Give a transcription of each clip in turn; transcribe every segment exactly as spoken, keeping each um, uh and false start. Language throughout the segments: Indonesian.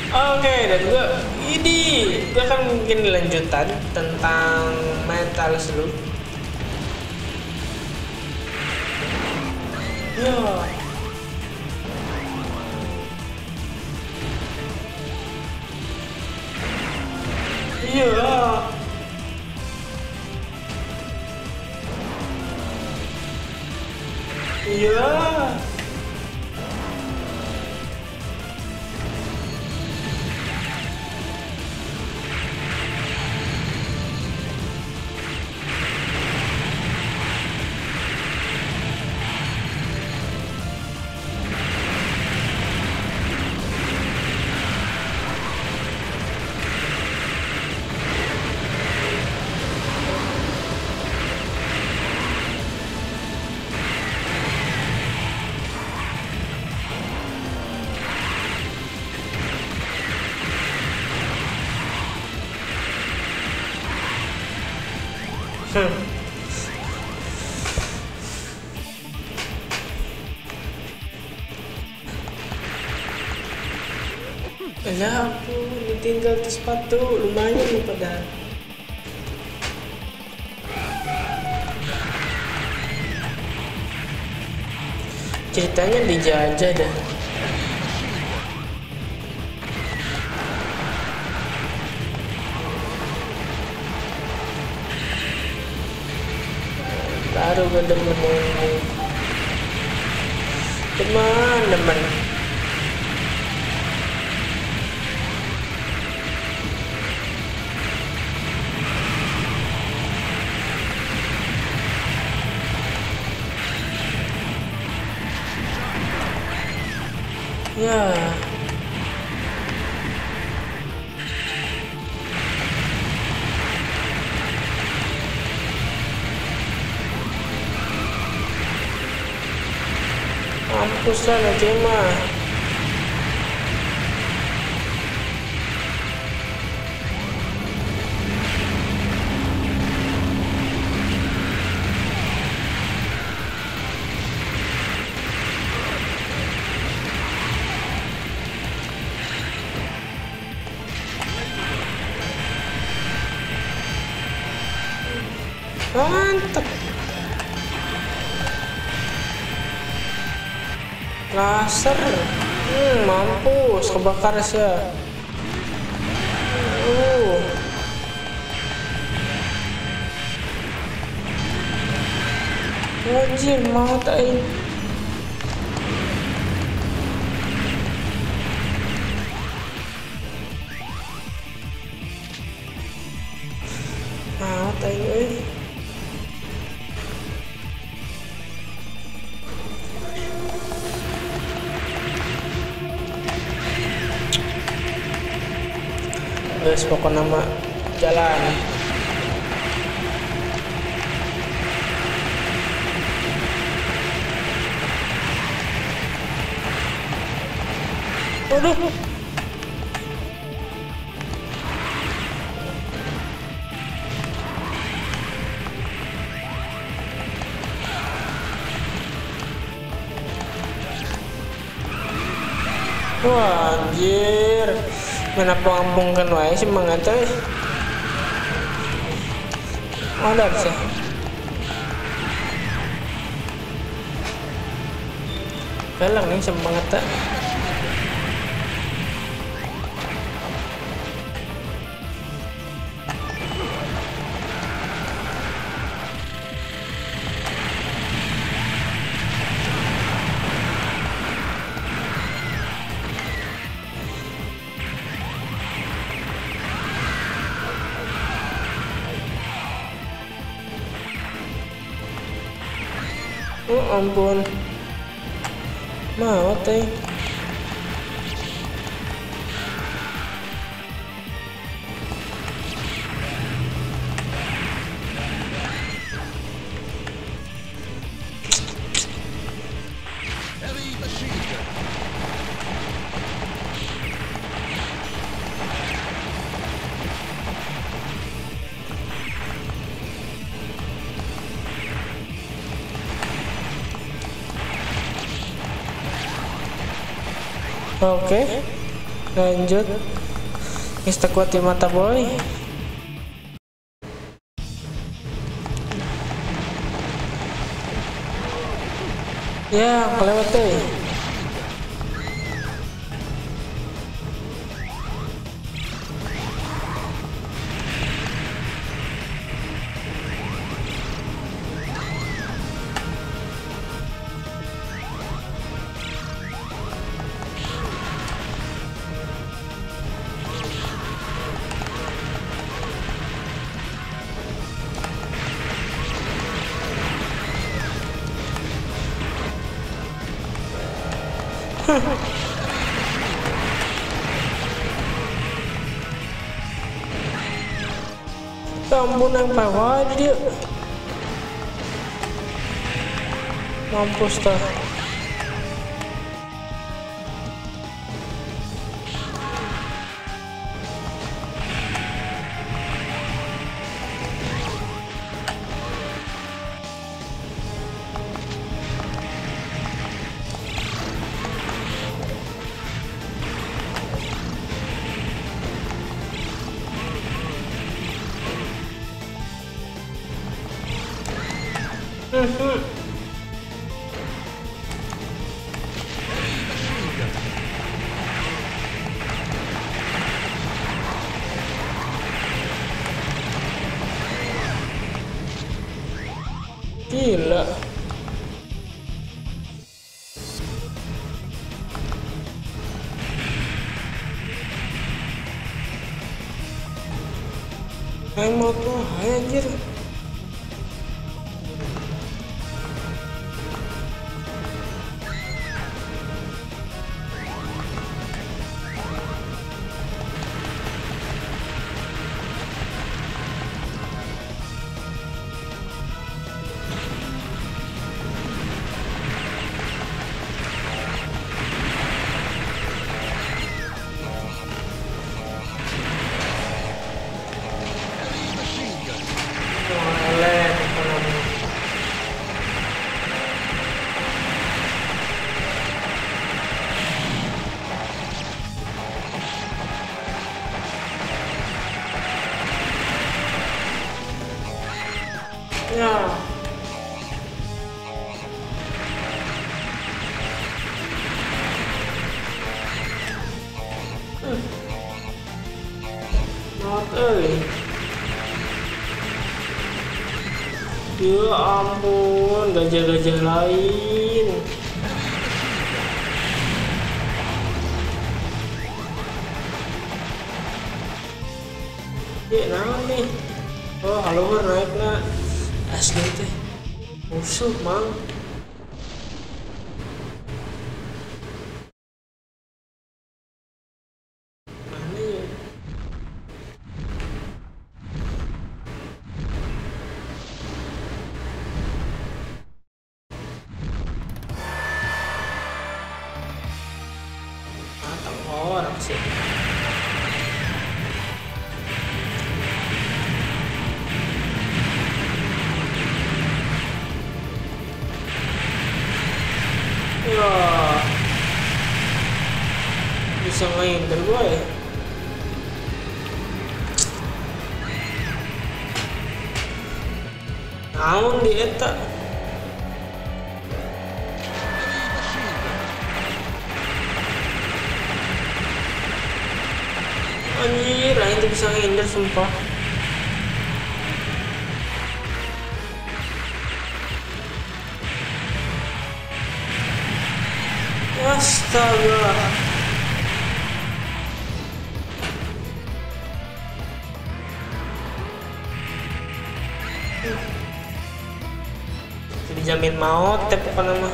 Oke, dan gue ini gue akan mungkin lanjutan tentang Metal Slug. Ya. Iya. Iya. Hmm. Ya ampun, ditinggal tuh sepatu lumayan nih padahal. Ceritanya dijajah dah. Baru gue demen ini. Teman-teman. Ya. Mampus lah Cema. Mantap. Laser. Hmm, mampus kebakar sih. Uh. Anjir, maut aing. Maut aing euy. Guys, pokoknya nama jalan. Aduh. Wah, anjir. Kenapa ngambungkan wae sih mangga teh? Ada sih. Galang nih semangat tak. Oh ampun, mau teh. Oke. Okay. Lanjut. Mister kuat di mata boy. Ya, kelewat deh. Ya ampun, yang bawah dia. Mampus dah. Hmm. Gila. Yang mau tuh anjir. Ya. Hmm. Not early. Ya ampun, gajah-gajah lain. Ya, naon nih? Oh, halo naik na. Asli teh musuh mang. Mana ya? Atau orang sih. Ya, bisa main dan gue ya. Naon di eta. Anjir, lain tuh bisa ngindar sumpah. Astaga. Dijamin maut teh pokoknya mah.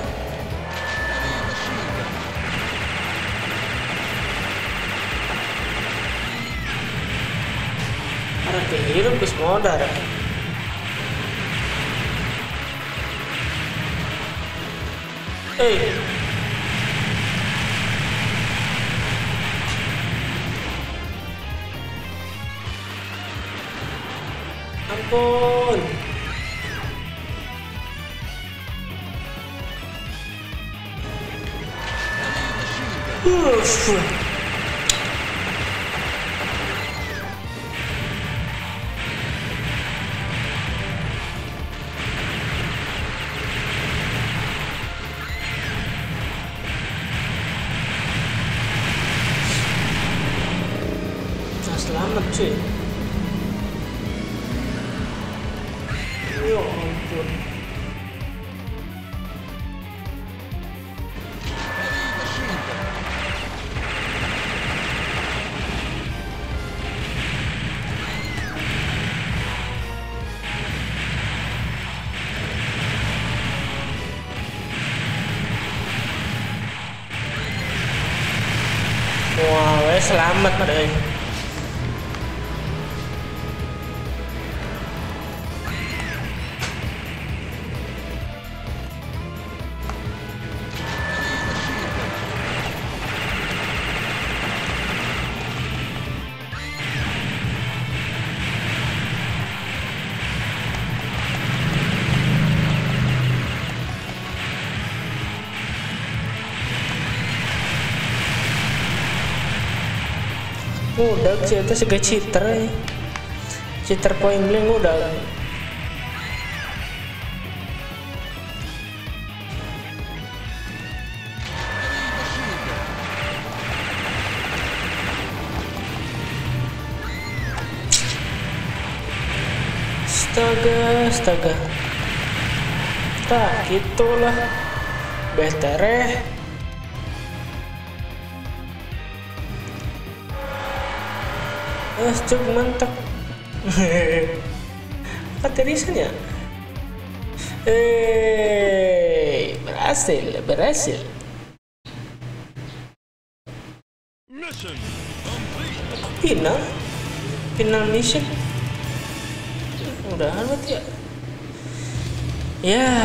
Ada kehirup geus modar. Eh. Ampun. Uh. sih. Ya ampun. Wah, wow, selamat pada ini. Udah sih itu sega cheater ya. Cheater point blank udah. Astaga, astaga. Tak gitulah. Better eh. Eh, cukup mantap. Apa terisan ya? Eh, berhasil, berhasil. Final, final mission. Udahan mati ya. Ya.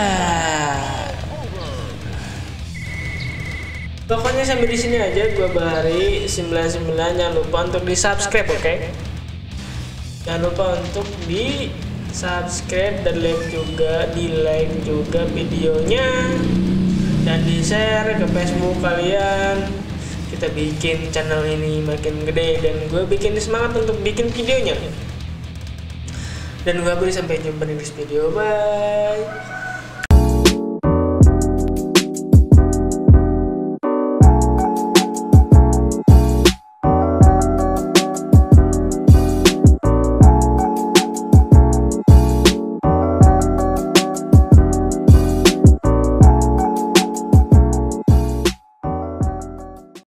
Pokoknya sampai di sini aja gua Bahari sembilan puluh sembilan. Jangan lupa untuk di subscribe, oke? Okay? Jangan lupa untuk di subscribe dan like juga, di like juga videonya dan di share ke Facebook kalian. Kita bikin channel ini makin gede dan gue bikin semangat untuk bikin videonya. Dan gua beri sampai jumpa di next video, bye.